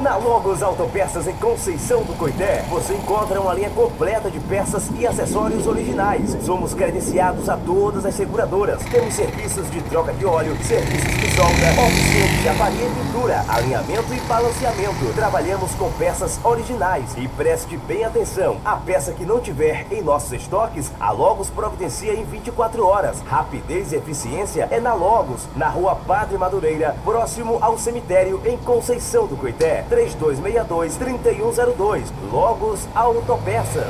Na Logos Autopeças em Conceição do Coité, você encontra uma linha completa de peças e acessórios originais. Somos credenciados a todas as seguradoras. Temos serviços de troca de óleo, serviços de solda, oficina de chavaria e pintura, alinhamento e balanceamento. Trabalhamos com peças originais. E preste bem atenção, a peça que não tiver em nossos estoques, a Logos providencia em vinte e quatro horas. Rapidez e eficiência é na Logos, na Rua Padre Madureira, próximo ao cemitério em Conceição do Coité. três dois seis dois, três um zero dois. Logos Autopeças.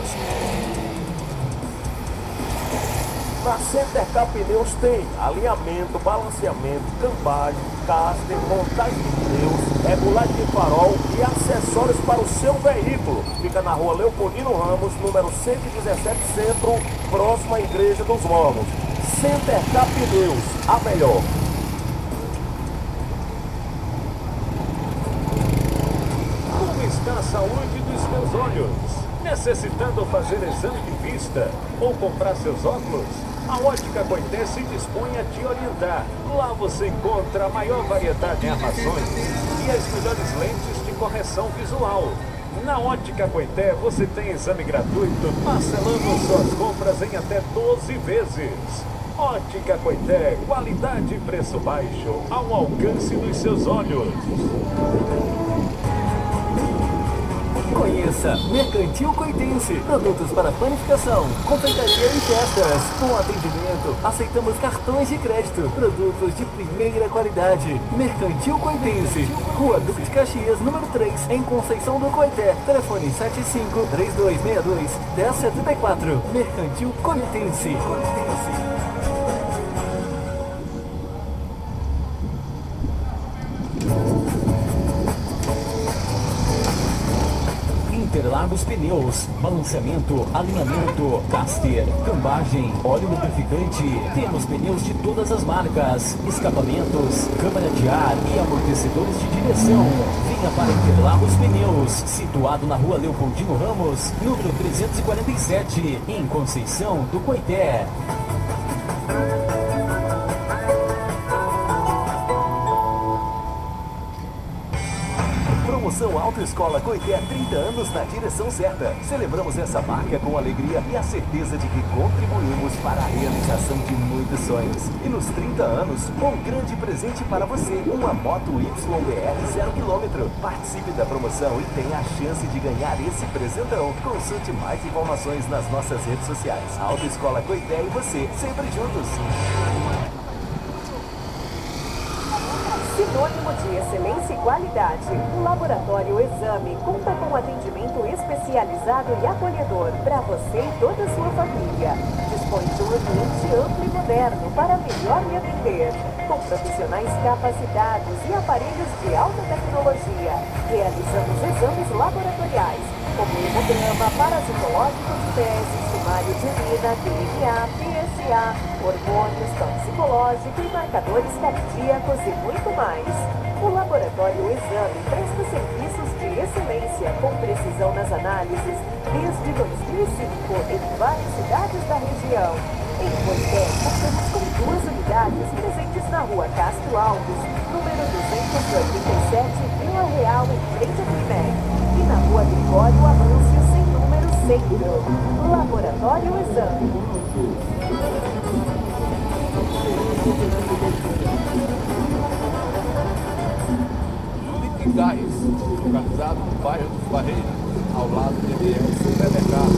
Na Centercar Pneus tem alinhamento, balanceamento, cambagem, caster, montagem de pneus, regulagem de farol e acessórios para o seu veículo. Fica na Rua Leopoldino Ramos, número cento e dezessete, Centro, próximo à Igreja dos Mormons. Centercar Pneus, a melhor. Como está a saúde dos seus olhos? Necessitando fazer exame de vista ou comprar seus óculos? A Ótica Coité se dispõe a te orientar. Lá você encontra a maior variedade de armações e as melhores lentes de correção visual. Na Ótica Coité você tem exame gratuito, parcelando suas compras em até doze vezes. Ótica Coité, qualidade e preço baixo ao alcance dos seus olhos. Conheça Mercantil Coitense, produtos para panificação, confeitaria e festas. Com atendimento, aceitamos cartões de crédito, produtos de primeira qualidade. Mercantil Coitense, Rua Duque de Caxias, número três, em Conceição do Coité. Telefone sete cinco, três dois seis dois, um zero sete quatro. Mercantil Coitense. Interlagos Pneus, balanceamento, alinhamento, caster, cambagem, óleo lubrificante. Temos pneus de todas as marcas, escapamentos, câmara de ar e amortecedores de direção. Venha para Interlagos Pneus, situado na Rua Leopoldino Ramos, número trezentos e quarenta e sete, em Conceição do Coité. Promoção Autoescola Coité, trinta anos na direção certa. Celebramos essa marca com alegria e a certeza de que contribuímos para a realização de muitos sonhos. E nos trinta anos, um grande presente para você, uma moto Y B R zero quilômetro. Participe da promoção e tenha a chance de ganhar esse presentão. Consulte mais informações nas nossas redes sociais. Autoescola Coité e você, sempre juntos. Sinônimo de excelência e qualidade. O Laboratório Exame conta com atendimento especializado e acolhedor para você e toda a sua família. Dispõe de um ambiente amplo e moderno para melhor lhe atender, com profissionais capacitados e aparelhos de alta tecnologia. Realizamos exames laboratoriais, como hemograma, parasitológico de fezes, sumário de urina, D N A, P S A, hormônios, toxicológico e marcadores cardíacos e muito mais. O Laboratório Exame presta serviços de excelência com precisão nas análises desde dois mil e cinco em várias cidades da região. Em Coité, contamos com duas unidades presentes na Rua Castro Alves, número duzentos e oitenta e sete, Vila Real, em frente ao Primec, e na Rua Gregório Amâncio, sem número Centro. Laboratório Exame. Liquigás, localizado no bairro dos Barreiros, ao lado do M L Supermercado.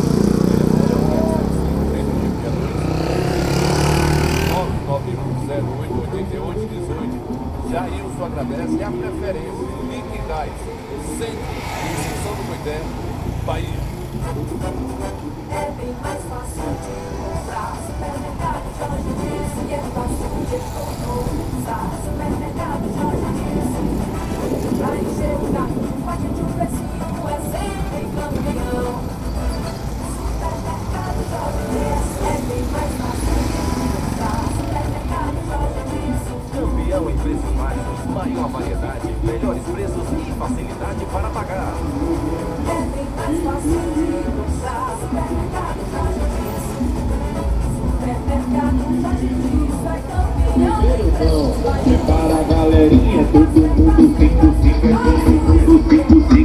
nove nove um zero oito, oito oito um oito. Jailson agradece a preferência. Liquigás, Centro, Conceição do Coité, Bahia. É bem mais fácil de comprar. Supermercado Jorge disse, é fácil de economizar. Supermercado Jorge disse, pra encher o carro, parte de um precinho, é sempre campeão. Supermercado Jorge disse, é bem mais fácil de comprar. Supermercado Jorge disse, campeão em preços baixos, maior variedade, melhores preços e facilidade para pagar. é bem mais fácil de comprar. Supermercado Jorge disse, supermercado Jorge disse, é campeão em preços baixos. Para a galerinha, todo mundo fica, fica, todo mundo fica.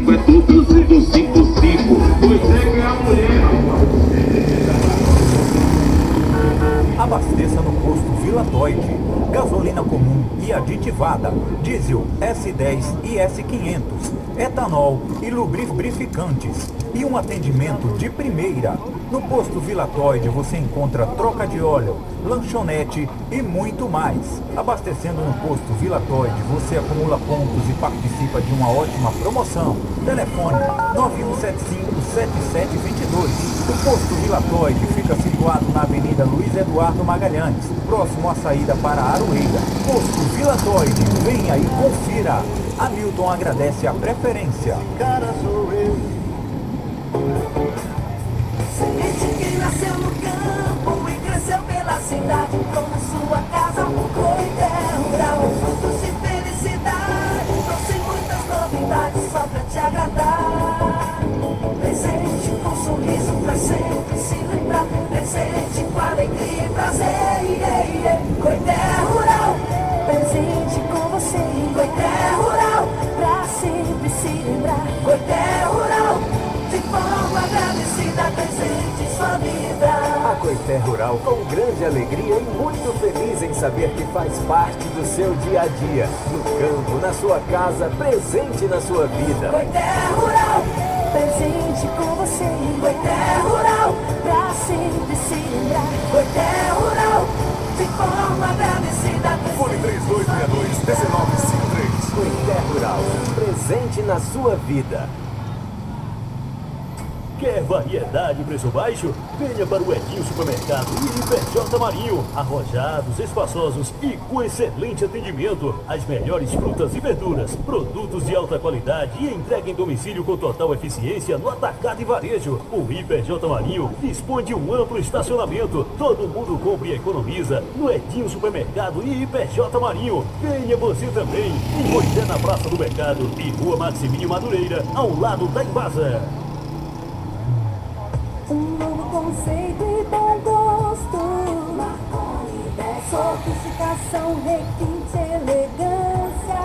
abasteça no posto Vila Toide. Gasolina comum e aditivada, diesel S dez e S quinhentos, etanol e lubrificantes e um atendimento de primeira. No posto Vila Toide você encontra troca de óleo, lanchonete e muito mais. Abastecendo no posto Vila Toide você acumula pontos e participa de uma ótima promoção. Telefone nove um sete cinco, sete sete dois dois. O posto Vila Toide fica situado na Avenida Luiz Eduardo Magalhães, próximo à saída para Aroeira. Posto Vila Toide, venha e confira. Hamilton agradece a preferência. Cara, sou eu. Semente que nasceu no campo e cresceu pela cidade, entrou na sua casa, coité rural, frutos de felicidade, trouxe muitas novidades só pra te agradar. Presente com sorriso pra sempre se lembrar, presente com alegria e prazer, yeah, yeah. Coité rural, presente com você, coité rural, pra sempre se lembrar, coité rural, de forma agradecida, presente em sua vida. A Coité Rural, com grande alegria e muito feliz em saber que faz parte do seu dia a dia. No campo, na sua casa, presente na sua vida. Coité Rural, presente com você. Coité Rural, pra sempre se lembrar. Coité Rural, de forma agradecida. Fone três dois seis dois, um nove cinco três. Coité Rural, presente na sua vida. Quer variedade e preço baixo? Venha para o Edinho Supermercado e I P J Marinho. Arrojados, espaçosos e com excelente atendimento. As melhores frutas e verduras, produtos de alta qualidade e entrega em domicílio com total eficiência no atacado e varejo. O I P J Marinho dispõe de um amplo estacionamento. Todo mundo compra e economiza no Edinho Supermercado e I P J Marinho. Venha você também. Em Coité, na Praça do Mercado e Rua Maximínio Madureira, ao lado da Embasa. Um novo conceito e bom gosto. Sofisticação, requinte, elegância.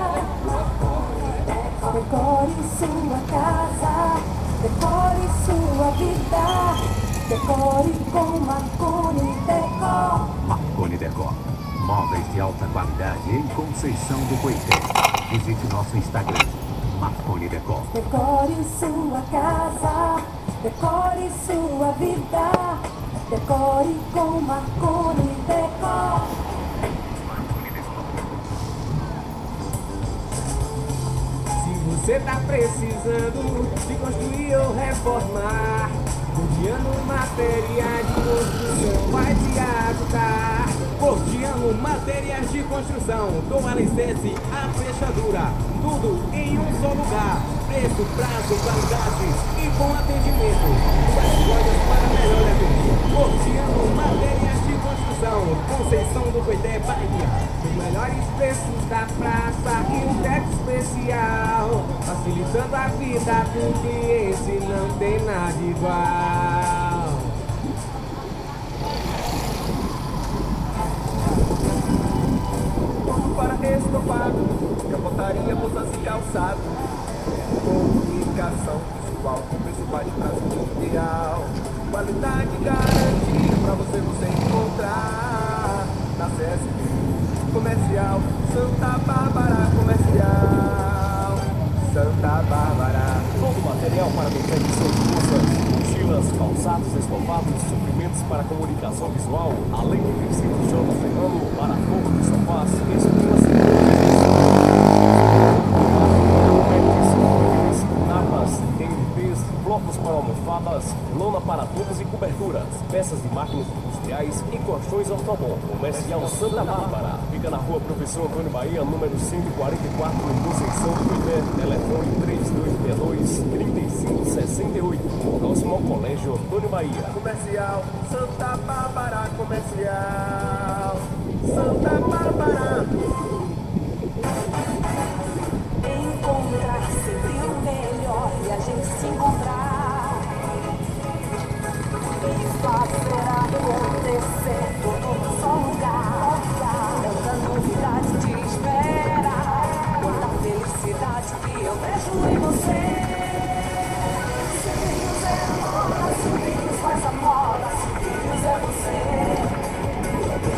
Decore sua casa, decore sua vida. Decore com Marconi Decor. Marconi Decor. Móveis de alta qualidade em Conceição do Coité. Visite nosso Instagram, Marconi Decor. Decore sua casa, decore sua vida. Decore com Marconi Decor. Se você tá precisando de construir ou reformar, Cordiano Materiais de Construção vai te ajudar. Cordiano Materiais de Construção, com a licença, a fechadura, tudo em um só lugar. Preço, prazo, qualidade e bom atendimento. Duas lojas para melhor atender. Cordiano Materiais de Construção, Conceição do Coité, Bahia. Os melhores preços da praça e um teto especial, facilitando a vida do cliente, não tem nada igual. Tudo para estofado, capotaria, bolsas e calçado. Comunicação visual com preço baixo, prazo mundial. Qualidade garantida pra você você encontrar na C S P Comercial Santa Bárbara Comercial Santa Bárbara. Todo material para confecção de bolsas, mochilas, calçados, estofados, suprimentos para comunicação visual, além de tecidos J. Ferrano para forro de sofás, esquinas e napas, M Ps, blocos para almofadas, lona para tubos e coberturas, peças de máquinas industriais e colchões Ortobon. Comercial Santa Bárbara. Fica na rua Professor Antônio Bahia, número cento e quarenta e quatro, em Conceição do Coité. Telefone três dois seis dois, três cinco seis oito. Próximo ao Colégio Antônio Bahia. Comercial Santa Bárbara Comercial Santa Bárbara. Encontrar sempre o melhor e a gente se encontrar e fazer acontecer tudo num só lugar. Tanta novidade te espera, quanta felicidade que eu vejo em você. Subidos é a moda, subidos faz a moda, subidos é você.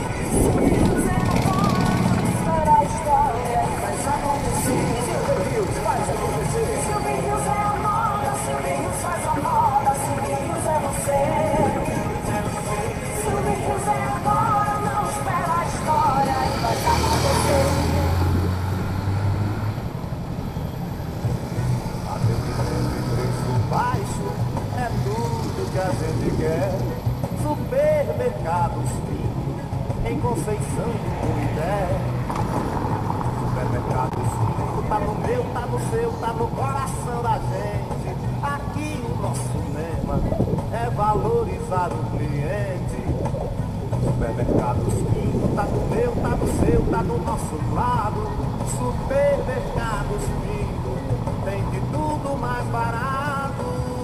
Conceição do Coité. Supermercados Pinto, tá no meu, tá no seu, tá no coração da gente. Aqui o nosso lema é valorizar o cliente. Supermercados Pinto, tá no meu, tá no seu, tá do nosso lado. Supermercados Pinto, tem de tudo mais barato.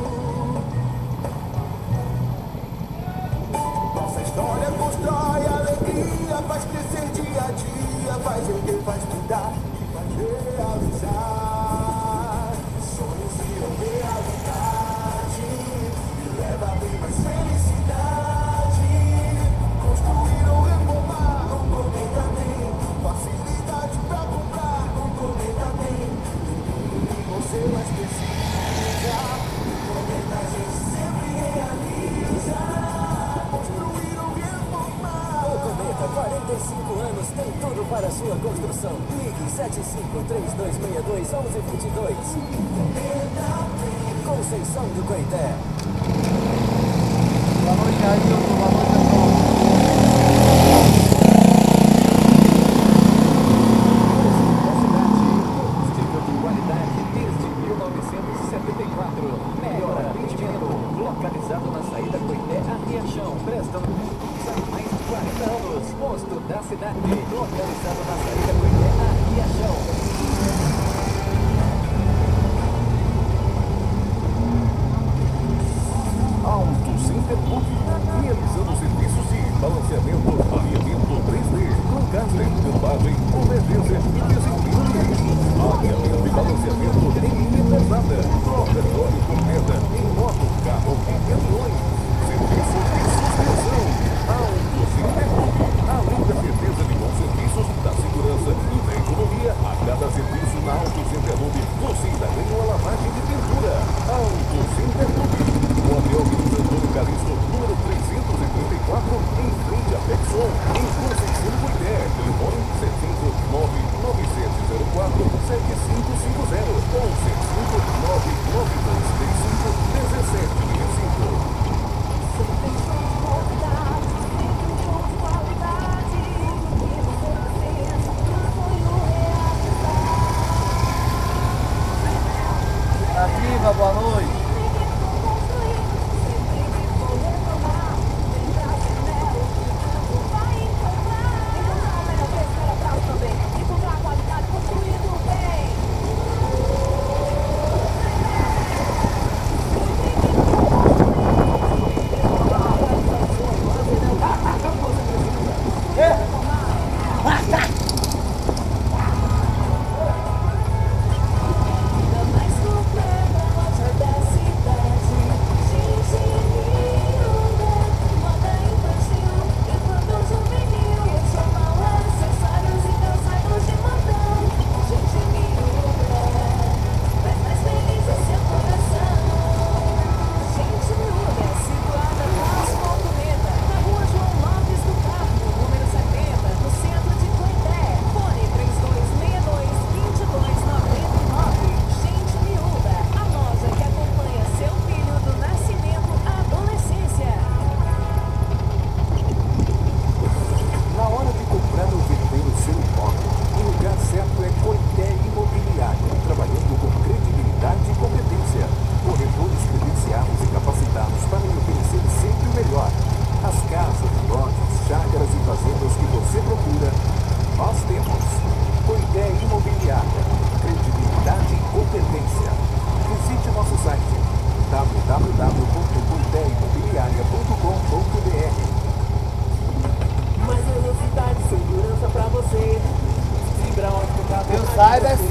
Nossa história constrói alegria, faz crescer dia a dia, faz erguer, faz cuidar e faz realizar. Sonhos viram realidade e leva bem mais felicidade. Construir ou reformar, o Cometa tem facilidade pra comprar, o Cometa tem tudo que você mais precisa. O Cometa a gente sempre realiza. quarenta e cinco anos tem tudo para a sua construção. Ligue sete cinco três dois seis dois um um dois dois. Conceição do Coité. Boa noite, Ailton. Boa noite a todos. Estilo de qualidade desde mil novecentos e setenta e quatro. Melhor atendimento. Localizado na saída Coité a Riachão. Prestando há mais de quarenta anos. Posto da cidade. Localizado na saída Coité a Riachão. Auto Center Book, realizando serviços de balanceamento, alinhamento três D, Lancaster, cambagem, convergência e desempenho de eixos, alinhamento e balanceamento em linha pesada, troca de óleo completa em moto, carro e caminhões, serviços de suspensão. Auto Center Book, além da certeza de bons serviços, da segurança e da economia, a cada serviço na Auto Center Book, você ainda ganha uma lavagem de pintura. Auto Center Book. O Hotel Antônio Calixto, número trezentos e trinta e quatro, em frente a Pexon, em Conceição do Coité. Telefone sete nove nove sete zero quatro sete cinco cinco zero ou sete nove nove dois três cinco um sete seis cinco. Ativa, boa noite. Saiba é